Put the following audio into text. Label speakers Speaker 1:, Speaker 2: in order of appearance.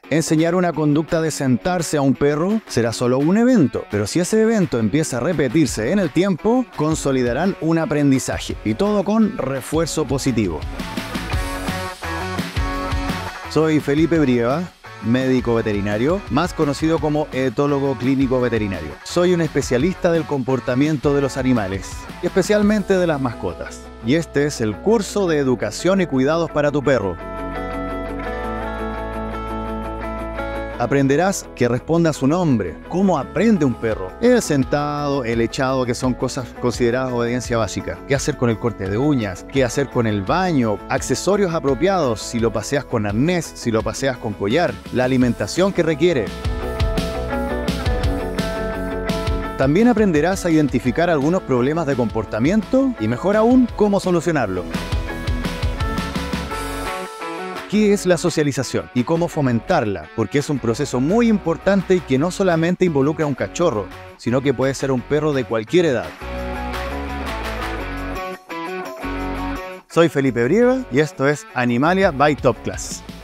Speaker 1: Enseñar una conducta de sentarse a un perro será solo un evento, pero si ese evento empieza a repetirse en el tiempo, consolidarán un aprendizaje, y todo con refuerzo positivo. Soy Felipe Brieva, médico veterinario, más conocido como etólogo clínico veterinario. Soy un especialista del comportamiento de los animales, y especialmente de las mascotas. Y este es el curso de educación y cuidados para tu perro. Aprenderás que responda a su nombre, cómo aprende un perro, el sentado, el echado, que son cosas consideradas obediencia básica, qué hacer con el corte de uñas, qué hacer con el baño, accesorios apropiados, si lo paseas con arnés, si lo paseas con collar, la alimentación que requiere. También aprenderás a identificar algunos problemas de comportamiento y, mejor aún, cómo solucionarlo. ¿Qué es la socialización y cómo fomentarla? Porque es un proceso muy importante y que no solamente involucra a un cachorro, sino que puede ser un perro de cualquier edad. Soy Felipe Brieva y esto es Animalia by Top Class.